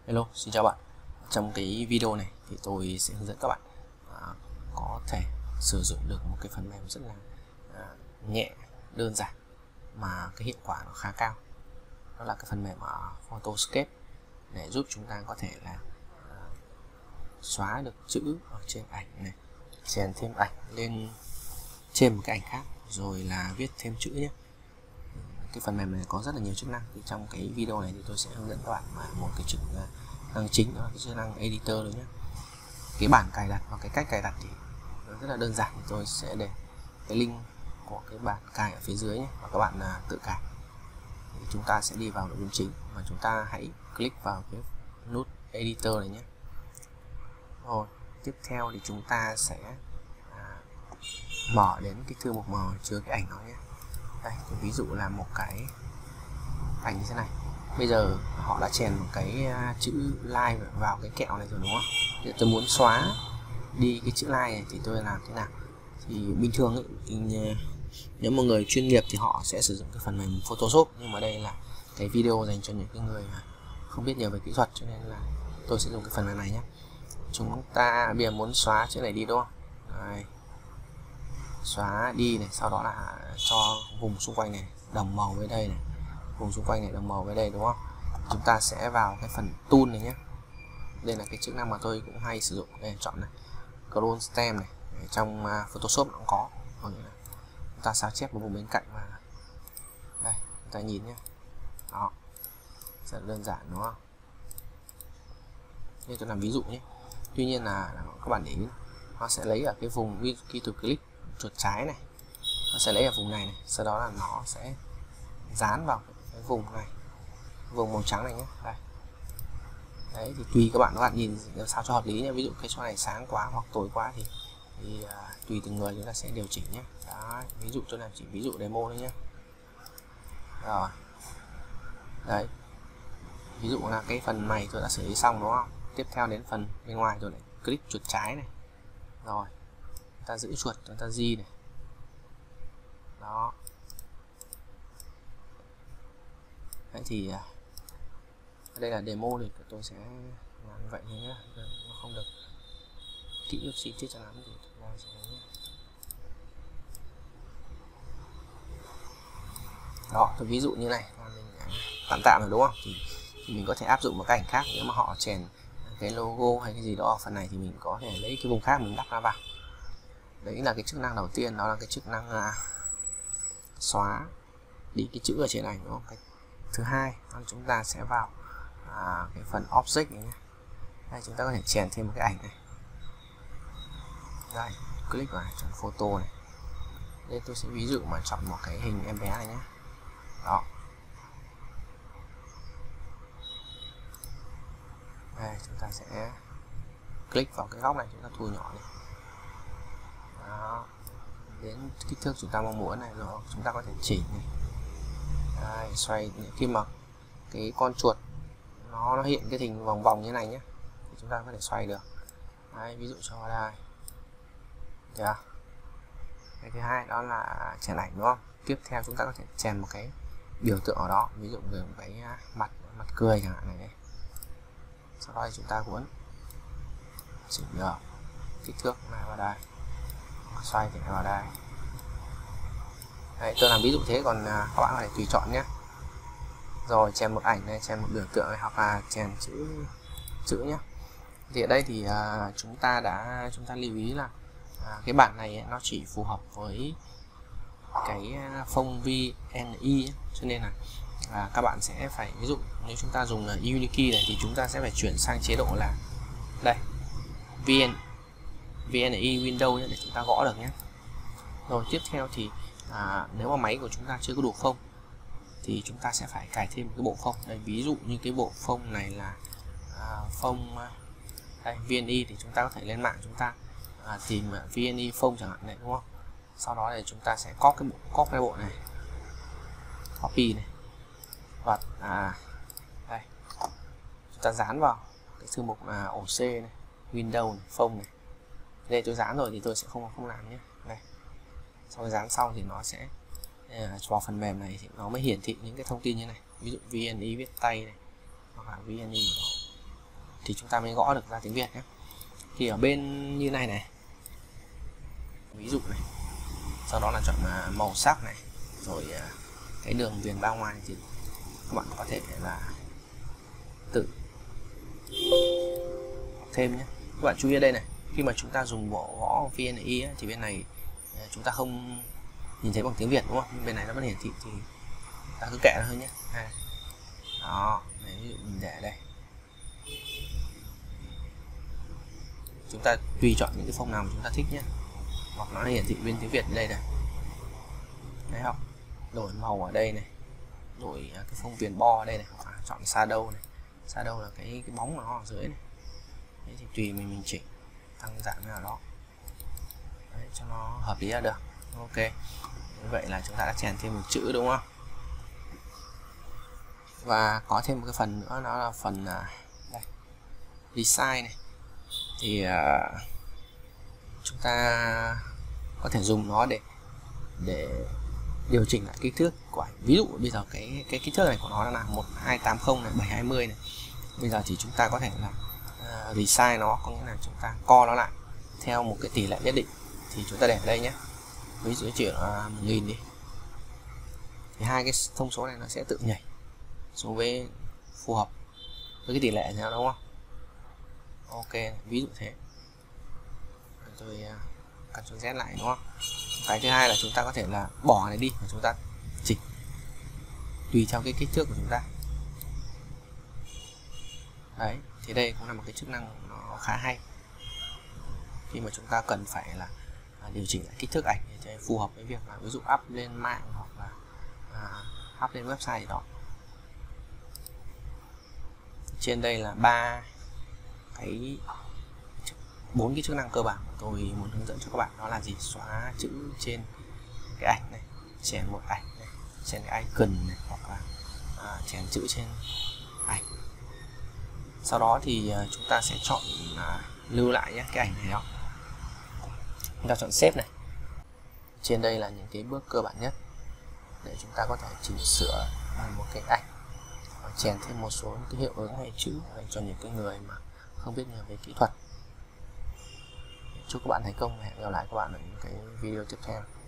Hello, xin chào bạn. Trong cái video này thì tôi sẽ hướng dẫn các bạn có thể sử dụng được một cái phần mềm rất là nhẹ, đơn giản mà cái hiệu quả nó khá cao. Đó là cái phần mềm Photoscape để giúp chúng ta có thể là xóa được chữ ở trên ảnh này, chèn thêm ảnh lên trên một cái ảnh khác, rồi là viết thêm chữ nhé. Cái phần mềm này có rất là nhiều chức năng, thì trong cái video này thì tôi sẽ hướng dẫn các bạn một cái chức năng chính, đó là cái chức năng editor đấy nhé. Cái bản cài đặt và cái cách cài đặt thì rất là đơn giản, tôi sẽ để cái link của cái bản cài ở phía dưới nhé, và các bạn tự cài. Thì chúng ta sẽ đi vào nội dung chính và chúng ta hãy click vào cái nút editor này nhé. Rồi tiếp theo thì chúng ta sẽ mở đến cái thư mục mà chứa cái ảnh đó nhé. Đây, ví dụ là một cái ảnh như thế này. Bây giờ họ đã chèn một cái chữ like vào cái kẹo này rồi đúng không? Thì tôi muốn xóa đi cái chữ like này thì tôi làm thế nào? Thì bình thường ấy, thì nếu một người chuyên nghiệp thì họ sẽ sử dụng cái phần mềm Photoshop, nhưng mà đây là cái video dành cho những cái người không biết nhiều về kỹ thuật, cho nên là tôi sẽ dùng cái phần mềm này nhé. Chúng ta bây giờ muốn xóa chữ này đi đúng không? Đây. Xóa đi này, sau đó là cho vùng xung quanh này đồng màu với đây này, vùng xung quanh này đồng màu với đây đúng không? Chúng ta sẽ vào cái phần tool này nhé. Đây là cái chức năng mà tôi cũng hay sử dụng. Đây, chọn này scroll stem này, trong Photoshop nó cũng có. Chúng ta sao chép một vùng bên cạnh và đây chúng ta nhìn nhé, đó, rất đơn giản đúng không? Đây tôi làm ví dụ nhé. Tuy nhiên là các bạn để ý nó sẽ lấy ở cái vùng key to click chuột trái này, nó sẽ lấy ở vùng này, sau đó là nó sẽ dán vào cái vùng này, vùng màu trắng này nhé. Đây. Đấy, thì tùy các bạn nhìn làm sao cho hợp lý nhé. Ví dụ cái chỗ này sáng quá hoặc tối quá thì tùy từng người chúng ta sẽ điều chỉnh nhé. Đấy, ví dụ tôi làm chỉ ví dụ demo thôi nhé. Rồi đấy, ví dụ là cái phần này tôi đã xử lý xong đúng không? Tiếp theo đến phần bên ngoài tôi lại click chuột trái này, rồi ta giữ chuột, chúng ta di này, đó. Đấy thì đây là demo thì tôi sẽ làm như vậy nhé, nó không được kỹ chi tiết cho lắm thì chúng ta sẽ nhé. Đó, tôi ví dụ như này là mình tạm tạm rồi đúng không? Thì mình có thể áp dụng một cái ảnh khác. Nếu mà họ chèn cái logo hay cái gì đó ở phần này thì mình có thể lấy cái vùng khác mình đắp nó vào. Đấy là cái chức năng đầu tiên, đó là cái chức năng xóa đi cái chữ ở trên ảnh đúng không? Cái thứ hai chúng ta sẽ vào cái phần object này nhé. Đây, chúng ta có thể chèn thêm một cái ảnh này. Đây, click vào chọn photo này. Đây tôi sẽ ví dụ mà chọn một cái hình em bé này nhé. Đó. Đây, chúng ta sẽ click vào cái góc này, chúng ta thu nhỏ này. Đó. Đến kích thước chúng ta mong muốn này, rồi chúng ta có thể chỉnh này. Đây, xoay khi mà cái con chuột nó hiện cái hình vòng vòng như này nhé, thì chúng ta có thể xoay được. Đây, ví dụ cho đây. Được. Cái thứ hai đó là chèn ảnh đúng không? Tiếp theo chúng ta có thể chèn một cái biểu tượng ở đó, ví dụ như một cái mặt cười chẳng hạn này đây. Sau đó thì chúng ta muốn chỉnh được kích thước này vào đây, xoay thì vào đây. Đấy, tôi làm ví dụ thế, còn các bạn có thể tùy chọn nhé. Rồi chèn một ảnh này, chèn một biểu tượng này, hoặc là chèn chữ nhé. Thì ở đây thì chúng ta lưu ý là cái bản này nó chỉ phù hợp với cái phông VNI, cho nên là các bạn sẽ phải, ví dụ nếu chúng ta dùng Unikey này thì chúng ta sẽ phải chuyển sang chế độ là đây VNI Windows để chúng ta gõ được nhé. Rồi tiếp theo thì nếu mà máy của chúng ta chưa có đủ phông thì chúng ta sẽ phải cài thêm một cái bộ phông. Đây, ví dụ như cái bộ phông này là phông đây, VNI, thì chúng ta có thể lên mạng chúng ta tìm VNI phông chẳng hạn này đúng không? Sau đó thì chúng ta sẽ copy cái bộ này, copy này, và đây chúng ta dán vào cái thư mục ổ C này, Windows này, phông này. Đây tôi dán rồi thì tôi sẽ không làm nhé. Đây, sau dán xong thì nó sẽ vào phần mềm này thì nó mới hiển thị những cái thông tin như này, ví dụ VNI viết tay này, hoặc là VNI đó. thì chúng ta mới gõ được ra tiếng Việt nhé. Thì ở bên như này này, ví dụ này, sau đó là chọn màu sắc này, rồi cái đường viền bao ngoài thì các bạn có thể là tự thêm nhé. Các bạn chú ý ở đây này, khi mà chúng ta dùng gõ VNI thì bên này chúng ta không nhìn thấy bằng tiếng Việt đúng không? Nhưng bên này nó vẫn hiển thị thì ta cứ kệ nó thôi nhé. Đó, đấy, ví dụ mình để ở đây. Chúng ta tùy chọn những cái phông nào mà chúng ta thích nhé. Hoặc nó hiển thị bên tiếng Việt ở đây này. Đấy không? Đổi màu ở đây này. Đổi cái phông viền bo ở đây này. Hoặc chọn shadow này. Shadow là cái bóng của nó ở dưới này. Đấy thì tùy mình chỉnh tăng giảm nào đó. Đấy, cho nó hợp lý là được. Ok. Như vậy là chúng ta đã chèn thêm một chữ đúng không? Và có thêm một cái phần nữa, nó là phần đây, design này. Thì chúng ta có thể dùng nó để điều chỉnh lại kích thước của ảnh. Ví dụ bây giờ cái kích thước này của nó là 1280 này, 720 này. Bây giờ thì chúng ta có thể là resize nó, có nghĩa là chúng ta co nó lại theo một cái tỷ lệ nhất định. Thì chúng ta để ở đây nhé. Ví dụ chỉ là 1000 đi. Thì hai cái thông số này nó sẽ tự nhảy xuống với phù hợp với cái tỷ lệ nào đúng không? Ok, ví dụ thế. Rồi Ctrl Z lại đúng không? Cái thứ hai là chúng ta có thể là bỏ này đi và chúng ta chỉnh tùy theo cái kích thước của chúng ta. Đấy, thì đây cũng là một cái chức năng nó khá hay khi mà chúng ta cần phải là điều chỉnh lại kích thước ảnh để phù hợp với việc là ví dụ up lên mạng hoặc là up lên website gì đó. Trên đây là bốn cái chức năng cơ bản mà tôi muốn hướng dẫn cho các bạn. Đó là gì? Xóa chữ trên cái ảnh này, chèn một ảnh này, chèn cái icon này, hoặc là chèn chữ trên ảnh. Sau đó thì chúng ta sẽ chọn lưu lại nhé cái ảnh này đó. Chúng ta chọn save này. Trên đây là những cái bước cơ bản nhất để chúng ta có thể chỉnh sửa một cái ảnh, chèn thêm một số cái hiệu ứng hay chữ dành cho những cái người mà không biết nhiều về kỹ thuật. Chúc các bạn thành công và hẹn gặp lại các bạn ở những cái video tiếp theo.